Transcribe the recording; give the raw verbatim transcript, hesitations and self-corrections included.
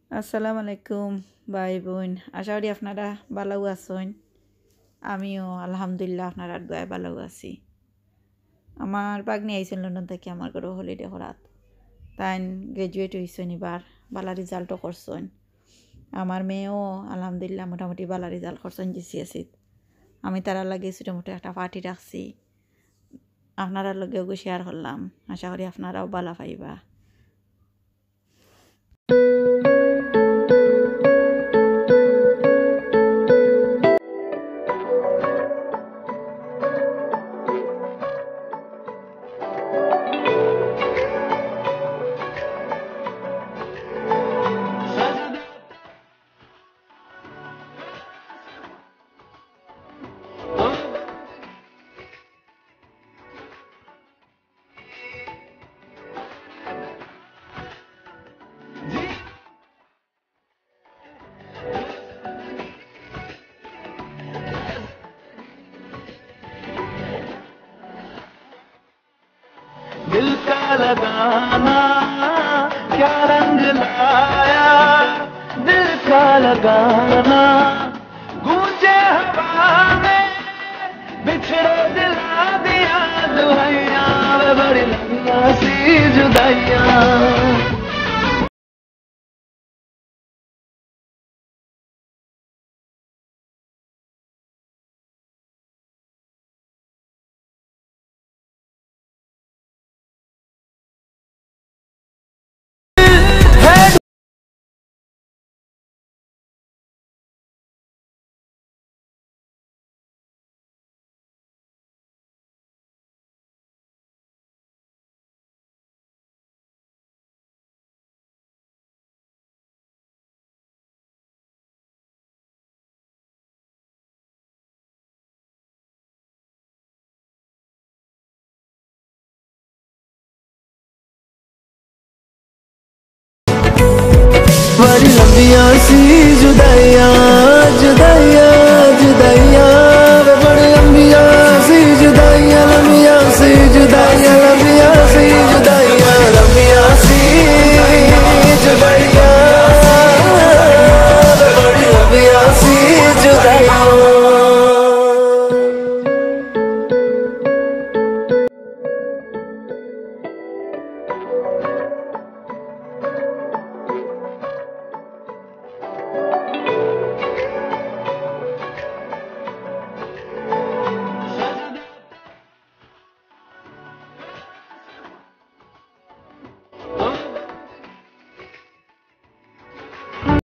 আসসালামু আলাইকুম ভাই বোন, আশা করি আপনারা ভালো আছেন। আমিও আলহামদুলিল্লাহ আপনারা দোয়ায় ভালো আছি। আমার বাগনি আইছেন লন্ডন থেকে আমার ঘরে হলিডে করাত। তাই গ্রাজুয়েট হয়েছেন, এবার ভালো রেজাল্টও করছেন। আমার মেয়েও আলহামদুলিল্লাহ মোটামুটি ভালো রেজাল্ট করছেন জিসিএসিত। আমি তারা লাগে ছোটোমোটো একটা পার্টি রাখছি, আপনারা লগেও শেয়ার করলাম। আশা করি আপনারাও ভালো পাইবা। दिल का लगाना क्या रंग लाया, दिल का लगाना गूंजे हवा में, बिछड़े दिला दिया दुआइयां, वे बड़ी लंबी सी जुदाइयां।